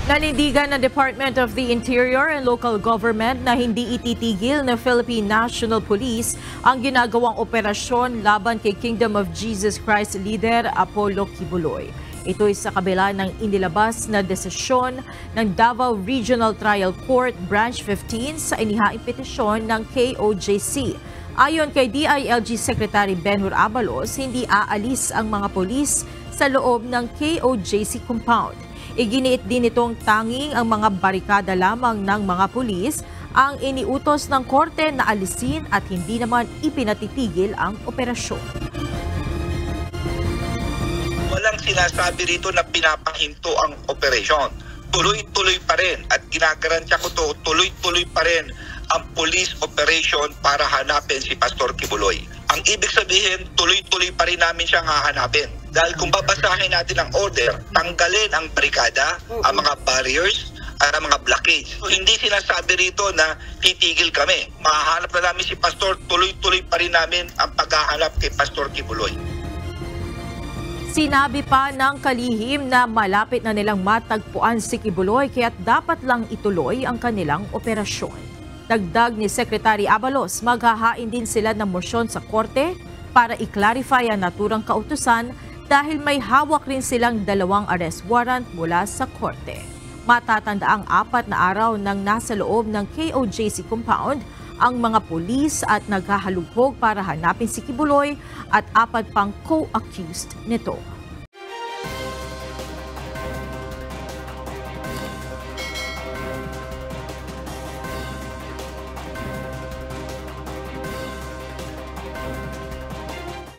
Nanindigan ng Department of the Interior and Local Government na hindi ititigil ng Philippine National Police ang ginagawang operasyon laban kay Kingdom of Jesus Christ leader Apollo Kibuloy. Ito ay sa kabila ng inilabas na desisyon ng Davao Regional Trial Court Branch 15 sa inihaing petisyon ng KOJC. Ayon kay DILG Secretary Benhur Abalos, hindi aalis ang mga polis sa loob ng KOJC compound. Iginiit din itong tanging ang mga barikada lamang ng mga pulis ang iniutos ng korte na alisin at hindi naman ipinatitigil ang operasyon. Walang sinasabi rito na pinapahinto ang operasyon. Tuloy-tuloy pa rin at ginagarantiya ko to, tuloy-tuloy pa rin ang police operation para hanapin si Pastor Kibuloy. Ang ibig sabihin, tuloy-tuloy pa rin namin siyang hahanapin. Dahil kung babasahin natin ang order, tanggalin ang barikada, ang mga barriers, at ang mga blockage. So, hindi sinasabi rito na titigil kami. Mahahanap na namin si Pastor, tuloy-tuloy pa rin namin ang paghahanap kay Pastor Kibuloy. Sinabi pa ng kalihim na malapit na nilang matagpuan si Kibuloy kaya't dapat lang ituloy ang kanilang operasyon. Dagdag ni Secretary Abalos, maghahain din sila ng motion sa korte para i-clarify ang naturang kautusan dahil may hawak rin silang 2 arrest warrant mula sa korte. Matatanda ang 4 na araw nang nasa loob ng KOJC compound ang mga pulis at naghahalughog para hanapin si Kibuloy at 4 pang co-accused nito.